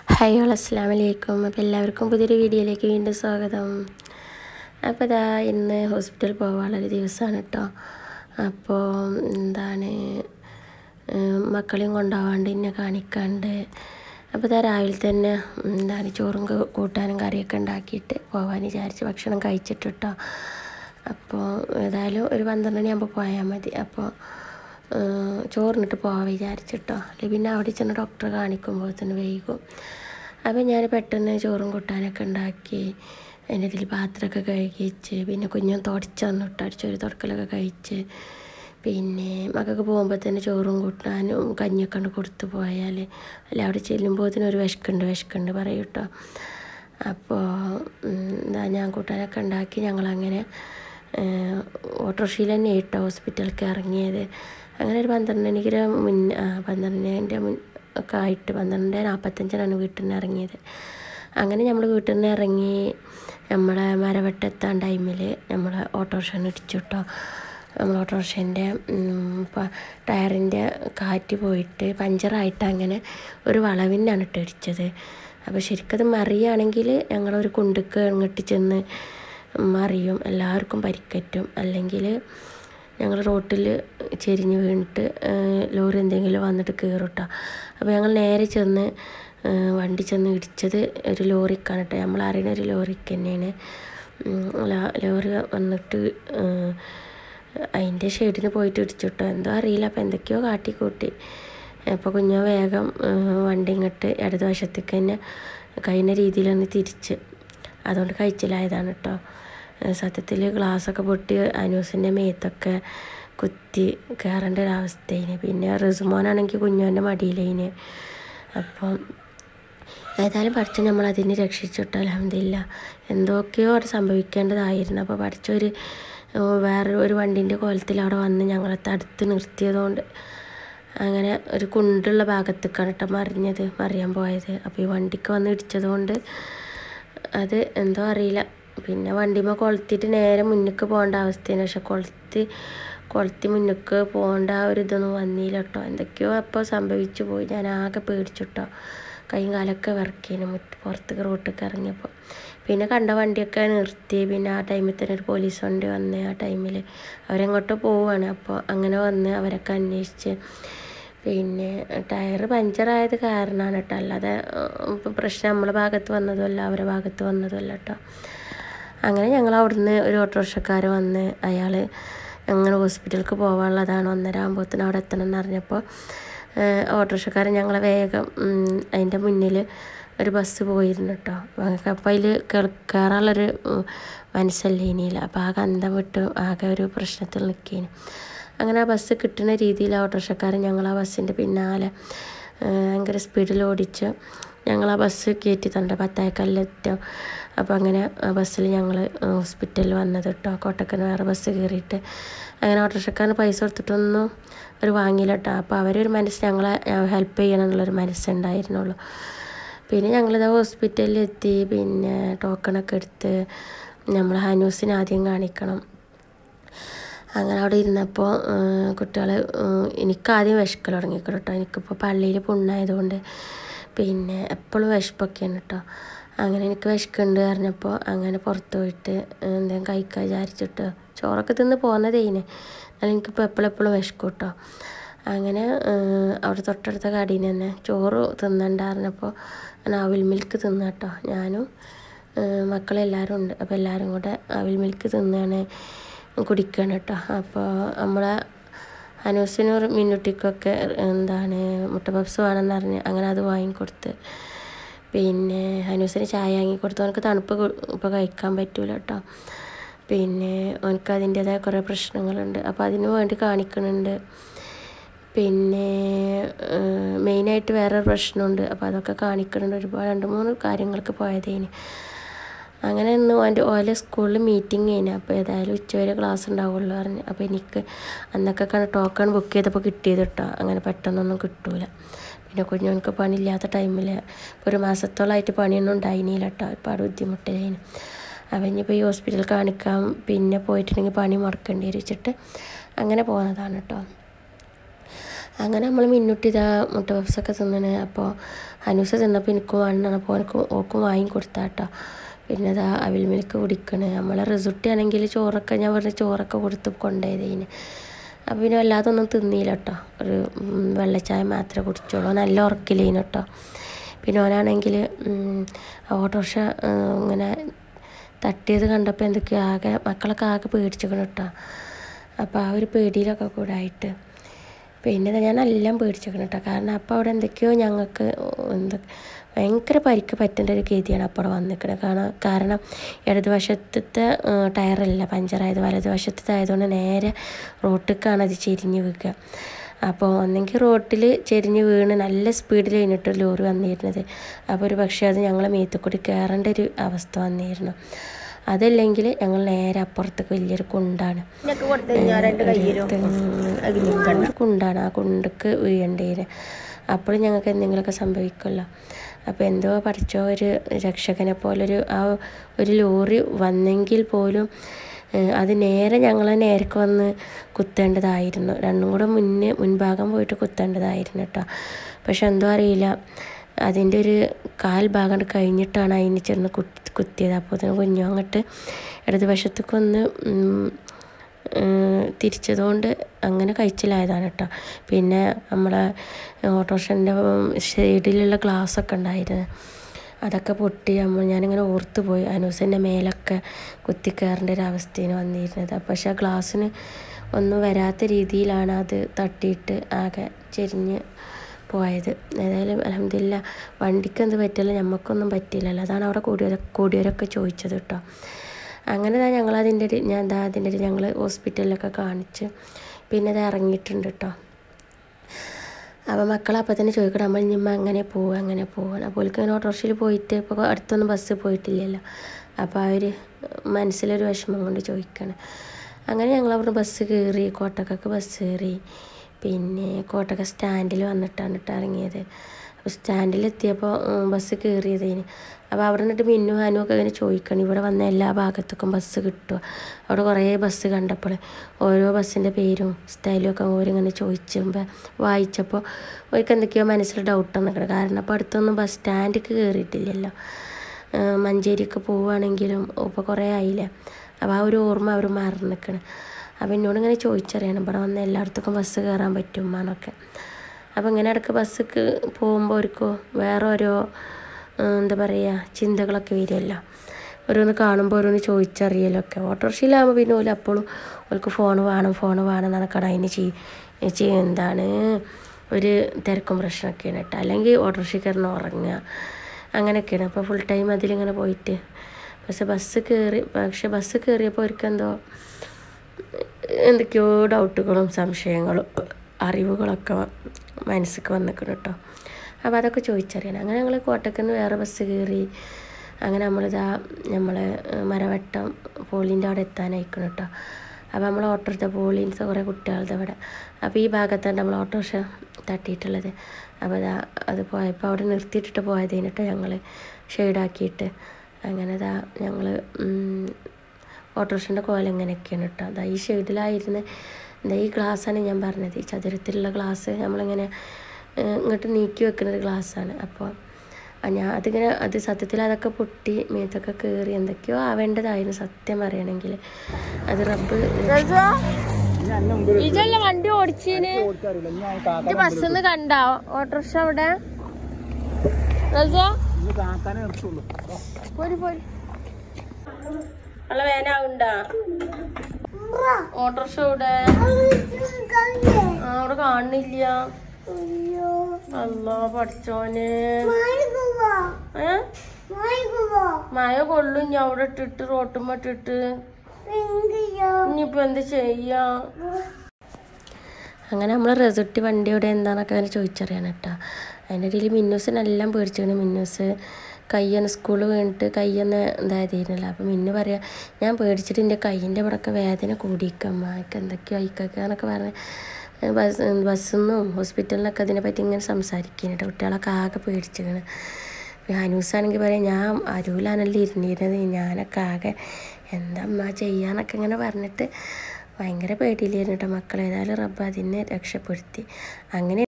Hi all അസ്സലാമു അലൈക്കും. അപ്പോൾ എല്ലാവർക്കും പുതിയൊരു വീഡിയോയിലേക്ക് വീണ്ടും സ്വാഗതം. അപ്പോൾ ഇതാ ഇന്ന് ഹോസ്പിറ്റലിൽ പോകാനുള്ളൊരു ദിവസമാണ് കേട്ടോ. അപ്പോൾ മക്കളെയും കൊണ്ടുപോകാണ്ട് എന്നെ കാണിക്കാണ്ട്. അപ്പോൾ ഇതാ രാവിലെ തന്നെ ചോറും കൂട്ടാനും കറിയൊക്കെ ഉണ്ടാക്കിയിട്ട് പോകാൻ വിചാരിച്ച് ഭക്ഷണം കഴിച്ചിട്ട് കേട്ടോ. അപ്പോൾ ഏതായാലും ഒരു 12 മണിയാകുമ്പോൾ പോയാൽ മതി. അപ്പോൾ ചോറിനിട്ട് പോകാൻ വിചാരിച്ചിട്ടോ. അല്ലെങ്കിൽ പിന്നെ അവിടെ ചെന്ന് ഡോക്ടറെ കാണിക്കുമ്പോൾ തന്നെ വൈകും. അപ്പോൾ ഞാൻ പെട്ടെന്ന് ചോറും കൂട്ടാനൊക്കെ ഉണ്ടാക്കി അതിൻ്റെ ഇതിൽ പാത്രമൊക്കെ കഴുകിച്ച് പിന്നെ കുഞ്ഞും തുടച്ച് തന്നിട്ട് അടിച്ചൊരു തുടക്കലൊക്കെ കഴിച്ച് പിന്നെ മക്കൾക്ക് പോകുമ്പോൾ തന്നെ ചോറും കൂട്ടാനും കഞ്ഞിയൊക്കെ കൊണ്ട് കൊടുത്തു പോയാൽ അല്ല അവിടെ ചെല്ലുമ്പോൾ തന്നെ ഒരു വിശക്കുണ്ട് പറയും കേട്ടോ. അപ്പോൾ ഞാൻ കൂട്ടാനൊക്കെ ഉണ്ടാക്കി ഞങ്ങളങ്ങനെ ഓട്ടോറിക്ഷയിൽ തന്നെ കേട്ടോ ഹോസ്പിറ്റലിലേക്ക് ഇറങ്ങിയത്. അങ്ങനെ ഒരു 12 മണിക്ക് മുന്നേ 12 ഒക്കെ ആയിട്ട് 12:45 വീട്ടിൽ നിന്ന് ഇറങ്ങിയത്. അങ്ങനെ നമ്മൾ വീട്ടിൽ നിന്ന് ഇറങ്ങി നമ്മളെ മരവട്ടെത്താൻ ടൈമിൽ നമ്മളെ ഓട്ടോറിക്ഷ ഇടിച്ചു കേട്ടോ. നമ്മൾ ഓട്ടോറിക്ഷൻ്റെ ടയറിൻ്റെ കാറ്റ് പോയിട്ട് പഞ്ചറായിട്ട് അങ്ങനെ ഒരു വളവിനാണ് ഇടിച്ചത്. അപ്പോൾ ശരിക്കത് മറിയുകയാണെങ്കിൽ ഞങ്ങളൊരു കുണ്ടുക്ക് ഇങ്ങോട്ട് ചെന്ന് മറിയും, എല്ലാവർക്കും പരിക്കറ്റും. അല്ലെങ്കിൽ ഞങ്ങൾ റോട്ടിൽ ചെരിഞ്ഞ് വീണിട്ട് ലോറി എന്തെങ്കിലും വന്നിട്ട് കയറും കേട്ടോ. അപ്പോൾ ഞങ്ങൾ നേരെ ചെന്ന് വണ്ടി ചെന്ന് ഇടിച്ചത് ഒരു ലോറിക്കാണ് കേട്ടോ. നമ്മൾ അറിയുന്ന ഒരു ലോറിക്ക് തന്നെയാണ്. ലോറി വന്നിട്ട് അതിൻ്റെ ഷെയ്ഡിന് പോയിട്ട് ഇടിച്ചു കേട്ടോ. എന്തോ അറിയില്ല, അപ്പോൾ എന്തൊക്കെയോ കാട്ടിക്കൂട്ടി. അപ്പോൾ കുഞ്ഞോ വേഗം വണ്ടി ഇങ്ങോട്ട് ഇടതുവശത്തേക്ക് തന്നെ കഴിഞ്ഞ രീതിയിലൊന്ന് തിരിച്ച്, അതുകൊണ്ട് കഴിച്ചിലായതാണ് കേട്ടോ. സത്യത്തിൽ ഗ്ലാസ്സൊക്കെ പൊട്ടി അനൂസിൻ്റെ മേത്തൊക്കെ കുത്തി കയറേണ്ട ഒരവസ്ഥയിന്. പിന്നെ റിസുമോനാണെങ്കിൽ കുഞ്ഞോൻ്റെ മടിയിലേന്. അപ്പം ഏതായാലും പഠിച്ച നമ്മളതിനെ രക്ഷിച്ചിട്ടോ അൽഹംദുലില്ലാ. എന്തൊക്കെയോ അവിടെ സംഭവിക്കേണ്ടതായിരുന്നു. അപ്പോൾ പഠിച്ചൊരു വേറൊരു വണ്ടീൻ്റെ കോലത്തിൽ അവിടെ വന്ന് ഞങ്ങളെ തടുത്ത് നിർത്തിയതുകൊണ്ട് അങ്ങനെ ഒരു കുണ്ടുള്ള ഭാഗത്തേക്കാണ് കേട്ടോ മറിയാൻ പോയത്. അപ്പോൾ ഈ വണ്ടിക്ക് വന്ന് ഇടിച്ചതുകൊണ്ട് അത് എന്തോ അറിയില്ല. പിന്നെ വണ്ടിമ്മ കൊളുത്തിയിട്ട് നേരെ മുന്നിലേക്ക് പോകേണ്ട അവസ്ഥയാണ്. പക്ഷെ കൊളുത്തി മുന്നിലേക്ക് പോകേണ്ട ഒരു ഇതൊന്നും വന്നില്ല കേട്ടോ. എന്തൊക്കെയോ അപ്പോൾ സംഭവിച്ചു പോയി. ഞാൻ ആകെ പേടിച്ചിട്ടോ. കൈയും കാലൊക്കെ വിറക്കിന് പുറത്തേക്ക് റോട്ടിലേക്ക് ഇറങ്ങിയപ്പോൾ. പിന്നെ കണ്ട വണ്ടിയൊക്കെ നിർത്തി. പിന്നെ ആ ടൈമിൽ തന്നെ ഒരു പോലീസ് വണ്ടി വന്ന് ആ ടൈമിൽ അവരെങ്ങോട്ടോ പോവുകയാണ്. അപ്പോൾ അങ്ങനെ വന്ന് അവരൊക്കെ അന്വേഷിച്ച് പിന്നെ ടയർ പഞ്ചറായത് കാരണമാണ് കേട്ടോ. അല്ലാതെ പ്രശ്നം നമ്മളെ ഭാഗത്ത് വന്നതുമല്ല അവരുടെ ഭാഗത്ത് വന്നതുമല്ല കേട്ടോ. അങ്ങനെ ഞങ്ങൾ അവിടുന്ന് ഒരു ഓട്ടോറിക്ഷക്കാർ വന്ന് അയാൾ ഞങ്ങൾ ഹോസ്പിറ്റലിലേക്ക് പോകാനുള്ളതാണ് 1:30 ആകുമ്പോഴത്തേനും അവിടെ എത്തണം എന്ന് അറിഞ്ഞപ്പോൾ ഓട്ടോറിക്ഷക്കാരൻ ഞങ്ങളെ വേഗം അതിൻ്റെ മുന്നിൽ ഒരു ബസ് പോയിരുന്നു കേട്ടോ. അപ്പോൾ അതിൽ കയറാനുള്ളൊരു മനസ്സല്ലേ ഇനിയില്ല. അപ്പോൾ ആകെ അന്തം വിട്ട് ആകെ ഒരു പ്രശ്നത്തിൽ നിൽക്കേന്. അങ്ങനെ ആ ബസ് കിട്ടുന്ന രീതിയിൽ ഓട്ടോറിക്ഷക്കാരൻ ഞങ്ങൾ ആ ബസ്സിൻ്റെ പിന്നാലെ ഭയങ്കര സ്പീഡിൽ ഓടിച്ച് ഞങ്ങൾ ആ ബസ് കയറ്റി തന്നെ പത്തായക്കല്ലെത്തും. അപ്പോൾ അങ്ങനെ ആ ബസ്സിൽ ഞങ്ങൾ ഹോസ്പിറ്റലിൽ വന്നത് കേട്ടോ. കോട്ടക്കൽ വേറെ ബസ് കയറിയിട്ട് അങ്ങനെ ഓട്ടോറിക്ഷക്കാരന് പൈസ കൊടുത്തിട്ടൊന്നും അവർ വാങ്ങിയില്ല കേട്ടോ. അപ്പോൾ അവരൊരു ഞങ്ങളെ ഹെൽപ്പ് ചെയ്യണം എന്നുള്ളൊരു മനസ്സുണ്ടായിരുന്നുള്ളൂ. പിന്നെ ഞങ്ങളിതാ ഹോസ്പിറ്റലിൽ എത്തി. പിന്നെ ടോക്കണൊക്കെ എടുത്ത് നമ്മൾ ഹനൂസിനെ ആദ്യം കാണിക്കണം. അങ്ങനെ അവിടെ ഇരുന്നപ്പോൾ കുട്ടികൾ എനിക്കാദ്യം വിശക്കൽ തുടങ്ങിക്കോ കേട്ടോ. എനിക്കിപ്പോൾ പള്ളിയിൽ പുണ്ണായതുകൊണ്ട് പിന്നെ എപ്പോഴും വിശപ്പൊക്കെയാണ് കേട്ടോ. അങ്ങനെ എനിക്ക് വിശക്കുന്നുണ്ട് പറഞ്ഞപ്പോൾ അങ്ങനെ പുറത്ത് പോയിട്ട് എന്തെങ്കിലും കഴിക്കാൻ വിചാരിച്ചിട്ട് ചോറൊക്കെ തിന്ന് പോകുന്നതേന്. എന്നാലും എനിക്കിപ്പോൾ എപ്പോഴും വിശക്കും കേട്ടോ. അങ്ങനെ അവിടെ തൊട്ടടുത്ത കടയിൽ തന്നെ ചോറ് തിന്നണ്ടായിരുന്നപ്പോൾ ഞാൻ അവിൽ മിൽക്ക് തിന്ന കേട്ടോ. ഞാനും മക്കളെല്ലാവരും ഉണ്ട്. അപ്പോൾ എല്ലാവരും കൂടെ അവിൽ മിൽക്ക് തിന്നാണ് കുടിക്കുകയാണ് കേട്ടോ. അപ്പോൾ നമ്മളെ അനൂസിന് മിന്നുട്ടിക്കൊക്കെ മുട്ട പപ്സ് വേണമെന്ന് പറഞ്ഞ് അങ്ങനെ അത് വാങ്ങിക്കൊടുത്ത്. പിന്നെ അനൂസിന് ചായ വാങ്ങിക്കൊടുത്തു. അവനക്ക് തണുപ്പ് ഇപ്പോൾ കഴിക്കാൻ പറ്റൂല കേട്ടോ. പിന്നെ അവനക്ക് അതിൻ്റേതായ കുറേ പ്രശ്നങ്ങളുണ്ട്. അപ്പോൾ അതിന് വേണ്ടി കാണിക്കുന്നുണ്ട്. പിന്നെ മെയിനായിട്ട് വേറൊരു പ്രശ്നമുണ്ട്. അപ്പോൾ അതൊക്കെ കാണിക്കുന്നുണ്ട്. ഒരുപാട് 2-3 കാര്യങ്ങൾക്ക് പോയതേന്. അങ്ങനെ ഇന്ന് ഓലെ സ്കൂളിൽ മീറ്റിംഗ് കഴിഞ്ഞു. അപ്പോൾ ഏതായാലും ഉച്ചവരെ ക്ലാസ് ഉണ്ടാവുള്ളൂ പറഞ്ഞു. അപ്പോൾ എനിക്ക് അന്നൊക്കെ ടോക്കൺ ബുക്ക് ചെയ്തപ്പോൾ കിട്ടിയത് കേട്ടോ. അങ്ങനെ പെട്ടെന്നൊന്നും കിട്ടൂല. പിന്നെ കുഞ്ഞുങ്ങൾക്ക് പണിയില്ലാത്ത ടൈമിൽ ഒരു മാസത്തോളമായിട്ട് പണിയൊന്നും ഉണ്ടായില്ല കേട്ടോ. ഒരുപാട് ബുദ്ധിമുട്ടില്ലേന്. അപ്പോൾ ഇനിയിപ്പോൾ ഈ ഹോസ്പിറ്റലിൽ കാണിക്കാം പിന്നെ പോയിട്ടുണ്ടെങ്കിൽ പണി മുടക്കേണ്ടി വെച്ചിട്ട് അങ്ങനെ പോകുന്നതാണ് കേട്ടോ. അങ്ങനെ നമ്മൾ മിന്നുട്ടി ഇതാ മുട്ട പപ്സൊക്കെ തിന്നണേ. അപ്പോൾ ഹനൂസ തിന്നപ്പോൾ എനിക്കും വേണം, അപ്പോൾ ഓക്കും വാങ്ങി കൊടുത്താട്ടോ. പിന്നെ ഇതാ അവിൽ മിൽക്ക് കുടിക്കണേ. നമ്മളെ റിസുട്ടി ആണെങ്കിൽ ചോറൊക്കെ ഞാൻ വെറുതെ ചോറൊക്കെ കൊടുത്ത് കൊണ്ടുപോയതിന്. അപ്പോൾ പിന്നെ വല്ലാതൊന്നും തിന്നില്ല കേട്ടോ. ഒരു വെള്ളച്ചായ മാത്രമേ കുടിച്ചോളൂ. നല്ല ഉറക്കില്ലേനു കേട്ടോ. പിന്നെ ഓനാണെങ്കിൽ ഓട്ടോറിക്ഷ ഇങ്ങനെ തട്ടിയത് കണ്ടപ്പോൾ എന്തൊക്കെയോ ആകെ മക്കളൊക്കെ ആകെ പേടിച്ചിക്കണം കേട്ടോ. അപ്പോൾ ആ ഒരു പേടിയിലൊക്കെ കൂടെ ആയിട്ട് പിന്നെ ഞാൻ എല്ലാം പേടിച്ചിക്കണം കേട്ടോ. കാരണം അപ്പോൾ അവിടെ എന്തൊക്കെയോ ഞങ്ങൾക്ക് ഭയങ്കര പരിക്ക് പറ്റേണ്ട ഒരു ഗതിയാണ് അപ്പോൾ അവിടെ വന്നിരിക്കുന്നത്. കാരണം ഇടതുവശത്തെ ടയറല്ല പഞ്ചറായത്, വലതുവശത്തെ ആയതുകൊണ്ട് നേരെ റോട്ടിലേക്കാണ് അത് ചെരിഞ്ഞ് വീഴുക. അപ്പോൾ ഒന്നെങ്കിൽ റോട്ടിൽ ചെരിഞ്ഞ് വീണ് നല്ല സ്പീഡിൽ കഴിഞ്ഞിട്ട് ലോറി വന്നിരുന്നത്. അപ്പോൾ ഒരു പക്ഷേ അത് ഞങ്ങളെ മേത്ത് കൂടി കയറേണ്ട ഒരു അവസ്ഥ വന്നിരുന്നു. അതല്ലെങ്കിൽ ഞങ്ങൾ നേരെ അപ്പുറത്തേക്ക് വലിയൊരു കുണ്ടാണ്, കുണ്ടാണ്. ആ കുണ്ടക്ക് വീഴേണ്ടതിന് അപ്പോഴും ഞങ്ങൾക്ക് എന്തെങ്കിലുമൊക്കെ സംഭവിക്കുമല്ലോ. അപ്പോൾ എന്തോ പഠിച്ചോ ഒരു രക്ഷകനെ പോലൊരു ആ ഒരു ലോറി വന്നെങ്കിൽ പോലും അത് നേരെ ഞങ്ങളെ നേർക്ക് വന്ന് കുത്തേണ്ടതായിരുന്നു. രണ്ടും കൂടെ മുൻഭാഗം പോയിട്ട് കുത്തേണ്ടതായിരുന്നു കേട്ടോ. പക്ഷെ എന്തോ അറിയില്ല, അതിൻ്റെ ഒരു കാൽ ഭാഗം കഴിഞ്ഞിട്ടാണ് അതിന് ചെന്ന് കുത്തിയത്. അപ്പോൾ തന്നെ കുഞ്ഞു അങ്ങോട്ട് ഇടതുവശത്തേക്കൊന്ന് തിരിച്ചതുകൊണ്ട് അങ്ങനെ കഴിച്ചിലായതാണ് കേട്ടോ. പിന്നെ നമ്മളെ ഓട്ടോറിക്ഷൻ്റെ സൈഡിലുള്ള ഗ്ലാസ്സൊക്കെ ഉണ്ടായിരുന്നു, അതൊക്കെ പൊട്ടി ഞാനിങ്ങനെ ഓർത്ത് പോയി. അനൂസിൻ്റെ മേലൊക്കെ കുത്തിക്കയറേണ്ട ഒരു അവസ്ഥയാണ് വന്നിരുന്നത്. പക്ഷേ ആ ഗ്ലാസ്സിന് ഒന്നും വരാത്ത രീതിയിലാണ് അത് തട്ടിയിട്ട് ആകെ ചെരിഞ്ഞ് പോയത്. ഏതായാലും അൽഹംദുലില്ലാ വണ്ടിക്ക് എന്ത് പറ്റില്ല, ഞമ്മക്കൊന്നും പറ്റില്ലല്ലോ. അതാണ് അവിടെ കൂടിയവരൊക്കെ ചോദിച്ചത് കേട്ടോ. അങ്ങനെ ഞങ്ങൾ ഹോസ്പിറ്റലിലൊക്കെ കാണിച്ച് പിന്നെ അത് ഇറങ്ങിയിട്ടുണ്ട് കേട്ടോ. അപ്പോൾ മക്കളപ്പോൾ തന്നെ ചോദിക്കണം, നമ്മൾ ഇനിമ്മ അങ്ങനെ പോവുക. അപ്പോൾ ഇങ്ങനെ ഓട്ടോറിക്ഷയിൽ പോയിട്ട് ഇപ്പോൾ അടുത്തൊന്നും ബസ് പോയിട്ടില്ലല്ലോ. അപ്പോൾ അവർ മനസ്സിലൊരു വിഷമം കൊണ്ട് ചോദിക്കണം. അങ്ങനെ ഞങ്ങൾ അവിടെ ബസ് കയറി, കോട്ടക്കൊക്കെ ബസ് കയറി. പിന്നെ കോട്ടക്ക സ്റ്റാൻഡിൽ വന്നിട്ടാണ് ഇറങ്ങിയത്. അപ്പോൾ സ്റ്റാൻഡിലെത്തിയപ്പോൾ ബസ് കയറിയതിന്. അപ്പോൾ അവിടെ നിന്നിട്ട് മിന്നു ഹാനും ഒക്കെ ഇങ്ങനെ ചോദിക്കണം, ഇവിടെ വന്ന എല്ലാ ഭാഗത്തേക്കും ബസ് കിട്ടുമോ. അവിടെ കുറേ ബസ് കണ്ടപ്പോൾ ഓരോ ബസ്സിൻ്റെ പേരും സ്ഥലവും ഒക്കെ ഓരിങ്ങനെ വായിച്ചപ്പോൾ ഓർക്ക് എന്തൊക്കെയോ മനസ്സിൽ ഡൗട്ട് നിൽക്കണം. കാരണം അപ്പോൾ അടുത്തൊന്നും ബസ് സ്റ്റാൻഡിലേക്ക് കയറിയിട്ടില്ലല്ലോ. മഞ്ചേരിക്ക് പോവുകയാണെങ്കിലും ഇപ്പോൾ കുറേ ആയില്ലേ. അപ്പോൾ ആ ഒരു ഓർമ്മ അവർ മറന്നിക്കണം. അപ്പോൾ എന്നോട് ഇങ്ങനെ ചോദിച്ചറിയണം, ഇവിടെ വന്ന് എല്ലായിടത്തേക്കും ബസ് കയറാൻ പറ്റുമെന്നൊക്കെ. അപ്പോൾ ഇങ്ങനെ ഇടയ്ക്ക് ബസ്സിക്ക് പോകുമ്പോൾ അവർക്കോ വേറെ ഓരോ എന്താ പറയുക ചിന്തകളൊക്കെ വരുമല്ലോ. ഓരോന്ന് കാണുമ്പോൾ ഓരോന്ന് ചോദിച്ചറിയലൊക്കെ. ഓട്ടോറിക്ഷയിലാകുമ്പോൾ പിന്നെ ഓല് അപ്പോഴും ഓൾക്ക് ഫോൺ വേണം എന്നാണ് കടയിന് എന്താണ് ഒരു തിരക്കും പ്രശ്നമൊക്കെയാണ് കേട്ടോ. അല്ലെങ്കിൽ ഓട്ടോറിക്ഷ കയറണം ഉറങ്ങുക അങ്ങനെയൊക്കെയാണ്. അപ്പോൾ ഫുൾ ടൈം അതിലിങ്ങനെ പോയിട്ട് ബസ് കയറിയപ്പോൾ അവർക്കെന്തോ എന്തൊക്കെയോ ഡൗട്ടുകളും സംശയങ്ങളും അറിവുകളൊക്കെ മനസ്സിലേക്ക് വന്നിക്കണം കേട്ടോ. അപ്പോൾ അതൊക്കെ ചോദിച്ചറിയണം. അങ്ങനെ ഞങ്ങൾ കോട്ടയ്ക്ക് നിന്ന് വേറെ ബസ് കയറി. അങ്ങനെ നമ്മളെ മരവട്ടം പോളിൻ്റെ അവിടെ എത്താനായിക്കണം കേട്ടോ. അപ്പോൾ നമ്മൾ ഓട്ടോറിക്ഷ പോളിൻ്റെ കുറേ കുട്ടികളുടെ അവിടെ. അപ്പോൾ ഈ ഭാഗത്താണ് നമ്മൾ ഓട്ടോറിക്ഷ തട്ടിയിട്ടുള്ളത്. അപ്പോൾ അത് പോയപ്പോൾ അവിടെ നിർത്തിയിട്ടിട്ട് പോയതിന് കേട്ടോ ഞങ്ങൾ ഷെയ്ഡാക്കിയിട്ട്. അങ്ങനെ ഞങ്ങൾ ഓട്ടോറിക്ഷൻ്റെ കോലം ഇങ്ങനെയൊക്കെയാണ് കേട്ടോ. ഈ ഷെയ്ഡിലായിരുന്നു. ഈ ഗ്ലാസ്സാണ് ഞാൻ പറഞ്ഞത്, ഈ ചതുരത്തിലുള്ള ഗ്ലാസ് നമ്മളിങ്ങനെ ഇങ്ങോട്ട് നീക്കി വെക്കുന്നൊരു ഗ്ലാസ്സാണ്. അപ്പോൾ അത് സത്യത്തിൽ അതൊക്കെ പൊട്ടി മേത്തൊക്കെ കയറി എന്തൊക്കെയോ ആവേണ്ടതായിരുന്നു സത്യം പറയണമെങ്കിൽ. അത് റബ്ബ് ഇതല്ല വണ്ടി ഓടിച്ചീന് ബസ്സിന്ന് കണ്ടോ ഓട്ടോറിക്ഷ അവിടെ നല്ല വേനാവുണ്ടാ ഓട്ടോറിക്ഷ ഇവിടെ അവിടെ കാണുന്നില്ല. അല്ലാ പഠിച്ചോനെ മഴ കൊള്ളും ഞാൻ അവിടെ ഇട്ടിട്ട് റോട്ടുമ്പോ ഇട്ടിട്ട് ഇനിയിപ്പോ എന്ത് ചെയ്യാ. അങ്ങനെ നമ്മൾ റിസൾട്ട് വണ്ടി ഇവിടെ എന്താന്നൊക്കെ അങ്ങനെ ചോദിച്ചറിയാൻ കേട്ടോ. അതിൻ്റെ ഇടയിൽ മിന്നൂസിനെല്ലാം പേടിച്ചിരുന്നു. മിന്നൂസ് കയ്യൊന്ന് സ്കൂളിൽ വീണിട്ട് കയ്യൊന്ന് ഇതായതിരുന്നില്ല. അപ്പോൾ മിന്നു പറയാം, ഞാൻ പേടിച്ചിട്ട് എൻ്റെ കയ്യിൻ്റെ ഇവിടെയൊക്കെ വേദന കൂടിയിക്കമ്മ എനിക്ക് എന്തൊക്കെയോ അയക്കൊക്കെ എന്നൊക്കെ പറഞ്ഞ് ബസ്സിന്നും ഹോസ്പിറ്റലിനൊക്കെ അതിനെപ്പറ്റി ഇങ്ങനെ സംസാരിക്കുന്നുണ്ട്. കുട്ടികളൊക്കെ ആകെ പേടിച്ചിരിക്കണം. ഹനൂസാണെങ്കിൽ പറയാം, ഞാൻ അരൂലാണല്ലോ ഇരുന്നിരുന്നത്, ഞാനൊക്കെ ആകെ എന്താ അമ്മ ചെയ്യാന്നൊക്കെ ഇങ്ങനെ പറഞ്ഞിട്ട് ഭയങ്കര പേടിയിലായിരുന്നു കേട്ടോ മക്കൾ. ഏതായാലും റബ്ബ് അതിനെ രക്ഷപ്പെടുത്തി. അങ്ങനെ